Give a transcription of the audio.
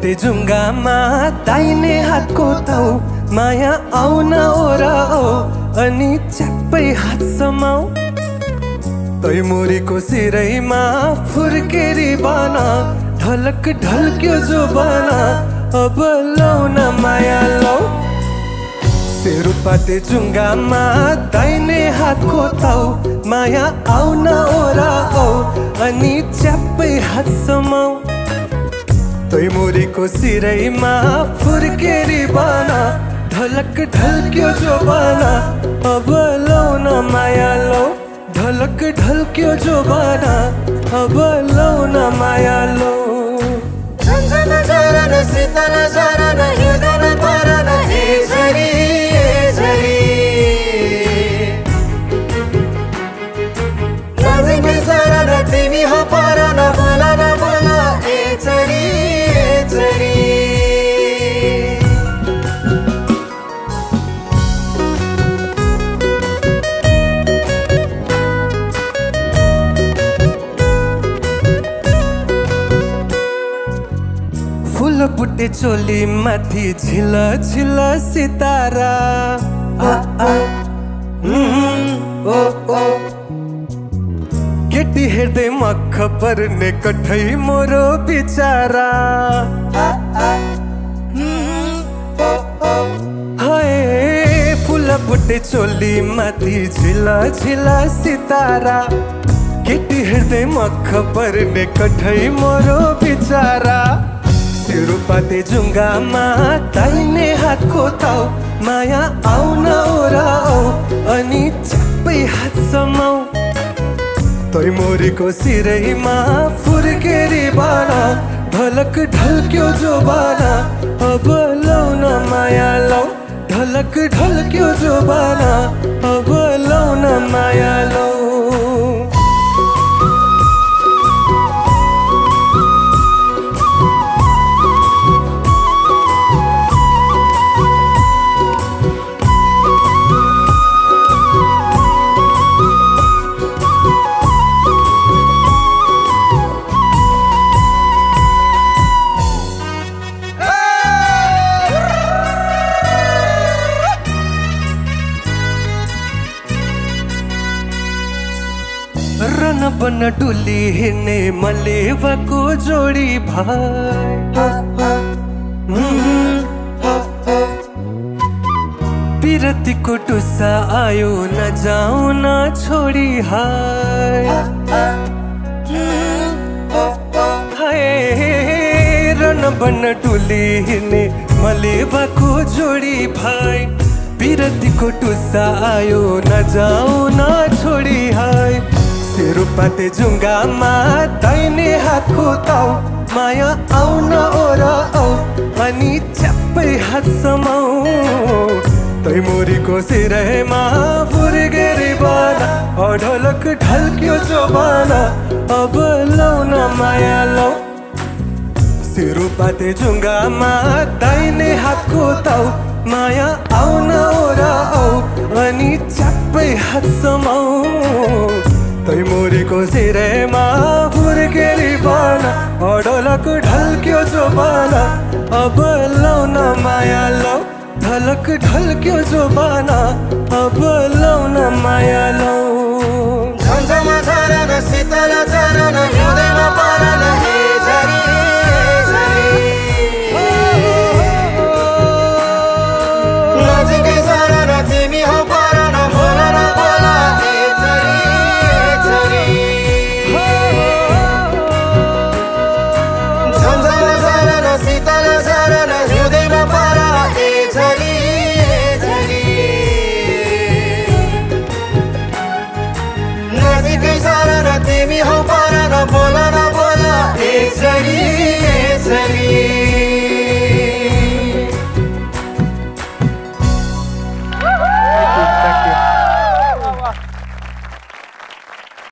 पाते जुङ्गामा दाहिने हातको ताउ माया आउन ओराओ अनि च्याप्पै हात समाऊ तैमुरीको सिरैमा फुर्केरी बना ढलक ढल्क्यो जो बना अब लौन माया लौ पाते जुङ्गामा दाहिने हातको ताउ माया आउन ओराओ अनि च्याप्पै हात समाऊ तैमुरीको सिरैमा फुर्केरी बना ढलक ढल्क्यो जो बना अब लौन माया लौ ढलक ढल्क्यो जो बना अब लौन माया लौ शीतल शरण हृदय परण हे झरी शरण तिमी हो परण बोला न बोला ए चरी फूल बुट्टे चोली माथि झिल झिल सितारा केटी हेर्दै मख पर्ने कठै मोरो बिचारा हाय फूल बुट्टे चोली माथि झिल झिल सितारा केटी हेर्दै मख पर्ने कठै मोरो बिचारा पाते जुङ्गामा दाहिने हातको ताउ माया आउन ओराओ अनि च्याप्पै हात समाऊ तैमुरीको सिरैमा फुर्केरी बना ढलक ढल्क्यो जो बना अब लौन माया लौ ढलक ढल्क्यो जो बना अब लौन माया लौ रन बन डुली हिँड्ने मलेवाको जोडी भाइ पिरतीको टुसा आयो न जाऊ न छोडी हाय रन बन डुली हिँड्ने मलेवाको जोडी भाइ पिरतीको टुसा आयो न जाऊ न छोडी हाय पाते जुङ्गामा दाहिने हातको ताउ माया आउन ओराओ अनि च्याप्पै हात समाऊ तैमुरीको सिरैमा फुर्केरी बना ढलक ढल्क्यो जो बना अब लौन माया लौ पाते जुङ्गामा दाहिने हातको ताउ माया आउन ओराओ अनि च्याप्पै हात समाऊ तैमुरीको सिरैमा फुर्केरी बना ढलक ढल्क्यो जो बना अब लौन माया लौ ढलक ढल्क्यो जो बना अब लौन माया लौ झन्झमा झरन शीतल चरण हृदयमा परण